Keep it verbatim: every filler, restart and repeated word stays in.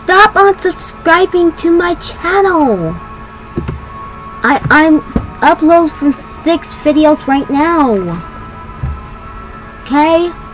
stop unsubscribing to my channel. I I'm upload from six videos right now. Okay.